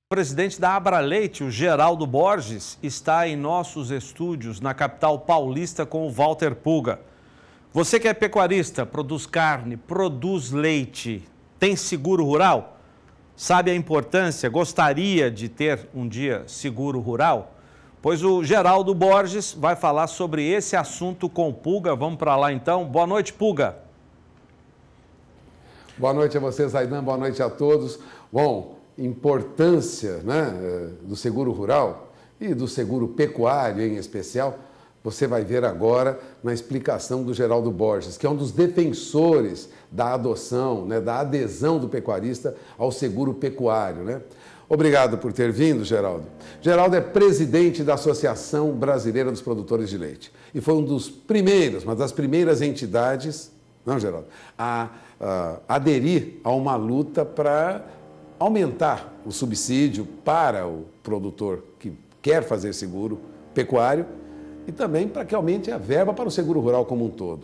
O presidente da Abraleite, o Geraldo Borges, está em nossos estúdios na capital paulista com o Walter Puga. Você que é pecuarista, produz carne, produz leite, tem seguro rural? Sabe a importância? Gostaria de ter um dia seguro rural? Pois o Geraldo Borges vai falar sobre esse assunto com o Puga. Vamos para lá então. Boa noite, Puga. Boa noite a você, Zaidan. Boa noite a todos. Bom, importância, né, do seguro rural e do seguro pecuário em especial, você vai ver agora na explicação do Geraldo Borges, que é um dos defensores da adoção, né, da adesão do pecuarista ao seguro pecuário, né? Obrigado por ter vindo, Geraldo. Geraldo é presidente da Associação Brasileira dos Produtores de Leite e foi uma das primeiras entidades, não, Geraldo, a aderir a uma luta para aumentar o subsídio para o produtor que quer fazer seguro pecuário e também para que aumente a verba para o seguro rural como um todo.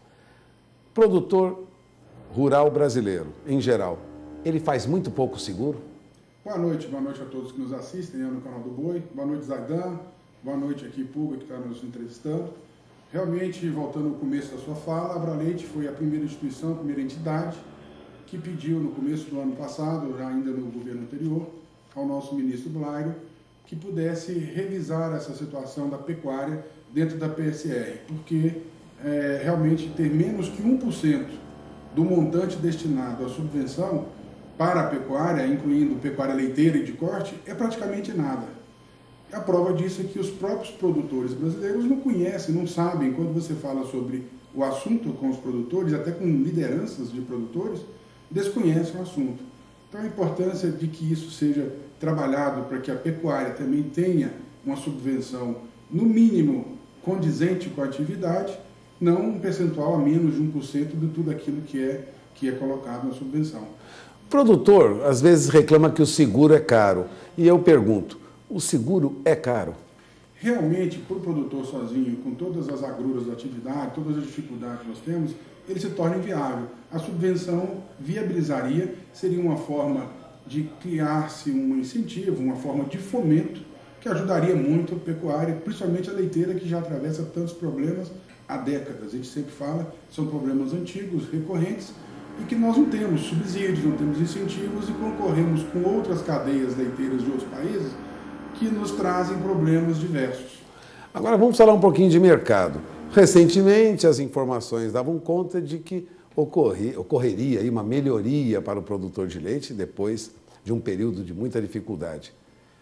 Produtor rural brasileiro, em geral, ele faz muito pouco seguro? Boa noite a todos que nos assistem no canal do Boi. Boa noite, Zaidan. Boa noite aqui, Puga, que está nos entrevistando. Realmente, voltando ao começo da sua fala, a Abraleite foi a primeira instituição, a primeira entidade que pediu no começo do ano passado, ainda no governo anterior, ao nosso ministro Blairo, que pudesse revisar essa situação da pecuária dentro da PSR, porque realmente ter menos que 1% do montante destinado à subvenção para a pecuária, incluindo pecuária leiteira e de corte, é praticamente nada. A prova disso é que os próprios produtores brasileiros não conhecem, não sabem, quando você fala sobre o assunto com os produtores, até com lideranças de produtores, desconhecem o assunto. Então a importância de que isso seja trabalhado para que a pecuária também tenha uma subvenção, no mínimo, condizente com a atividade, não um percentual a menos de 1% de tudo aquilo que é colocado na subvenção. O produtor, às vezes, reclama que o seguro é caro. E eu pergunto, o seguro é caro? Realmente, para o produtor sozinho, com todas as agruras da atividade, todas as dificuldades que nós temos, ele se torna inviável. A subvenção viabilizaria, seria uma forma de criar-se um incentivo, uma forma de fomento, que ajudaria muito a pecuária, principalmente a leiteira, que já atravessa tantos problemas há décadas. A gente sempre fala, são problemas antigos, recorrentes, e que nós não temos subsídios, não temos incentivos e concorremos com outras cadeias leiteiras de outros países que nos trazem problemas diversos. Agora vamos falar um pouquinho de mercado. Recentemente as informações davam conta de que ocorreria aí uma melhoria para o produtor de leite depois de um período de muita dificuldade.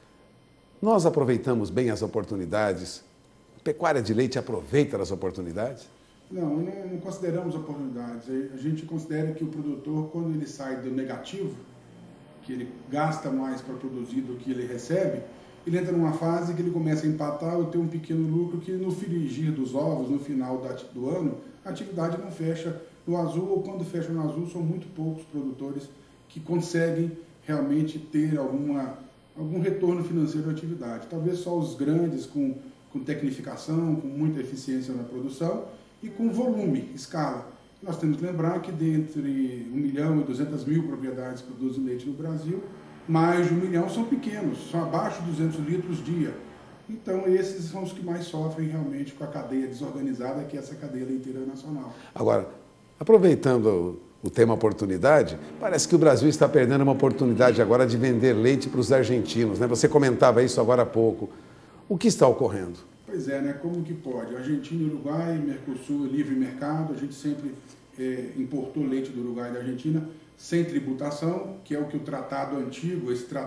Nós aproveitamos bem as oportunidades? A pecuária de leite aproveita as oportunidades? Não consideramos oportunidades. A gente considera que o produtor, quando ele sai do negativo, que ele gasta mais para produzir do que ele recebe, ele entra numa fase que ele começa a empatar ou ter um pequeno lucro que no frigir dos ovos, no final do ano, a atividade não fecha no azul, ou quando fecha no azul são muito poucos produtores que conseguem realmente ter algum retorno financeiro da atividade. Talvez só os grandes com tecnificação, com muita eficiência na produção e com volume, escala. Nós temos que lembrar que dentre 1 milhão e 200 mil propriedades que produzem leite no Brasil, mais de 1 milhão são pequenos, são abaixo de 200 litros dia. Então esses são os que mais sofrem realmente com a cadeia desorganizada, que é essa cadeia leiteira nacional. Agora, aproveitando o tema oportunidade, parece que o Brasil está perdendo uma oportunidade agora de vender leite para os argentinos, né? Você comentava isso agora há pouco. O que está ocorrendo? Pois é, né? Como que pode? Argentina, Uruguai, Mercosul, livre mercado, a gente sempre importou leite do Uruguai e da Argentina sem tributação, que é o que o tratado antigo,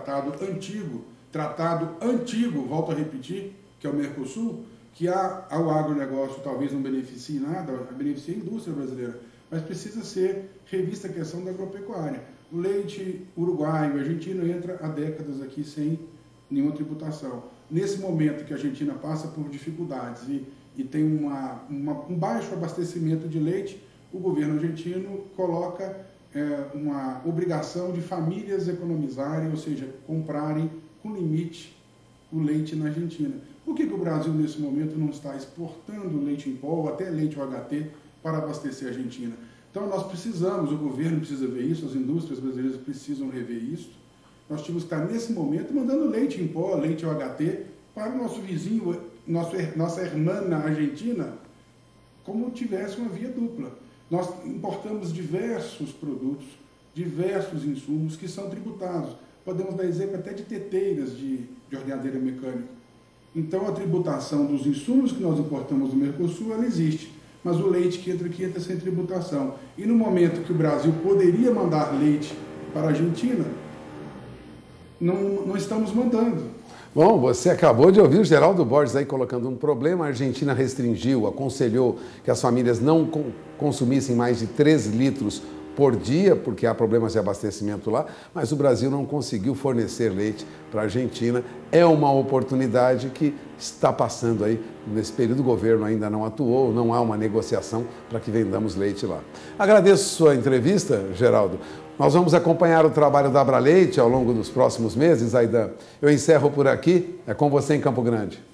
volto a repetir, que é o Mercosul, que ao agronegócio talvez não beneficie nada, beneficia a indústria brasileira, mas precisa ser revista a questão da agropecuária. O leite uruguaio e argentino entra há décadas aqui sem nenhuma tributação. Nesse momento que a Argentina passa por dificuldades e tem um baixo abastecimento de leite, o governo argentino coloca uma obrigação de famílias economizarem, ou seja, comprarem com limite o leite na Argentina. Por que o Brasil, nesse momento, não está exportando leite em pó, ou até leite UHT, para abastecer a Argentina? Então, nós precisamos, o governo precisa ver isso, as indústrias brasileiras precisam rever isso, Nós tínhamos que estar, nesse momento, mandando leite em pó, leite OHT, para o nosso vizinho, nossa irmã na Argentina, como tivesse uma via dupla. Nós importamos diversos produtos, diversos insumos que são tributados. Podemos dar exemplo até de teteiras de ordenhadeira mecânica. Então, a tributação dos insumos que nós importamos do Mercosul, ela existe. Mas o leite que entra sem tributação. E no momento que o Brasil poderia mandar leite para a Argentina, não estamos mandando. Bom, você acabou de ouvir o Geraldo Borges aí colocando um problema. A Argentina restringiu, aconselhou que as famílias não consumissem mais de 3 litros por dia, porque há problemas de abastecimento lá, mas o Brasil não conseguiu fornecer leite para a Argentina. É uma oportunidade que está passando aí, nesse período o governo ainda não atuou, não há uma negociação para que vendamos leite lá. Agradeço sua entrevista, Geraldo. Nós vamos acompanhar o trabalho da Abraleite ao longo dos próximos meses, Zaidan. Eu encerro por aqui, é com você em Campo Grande.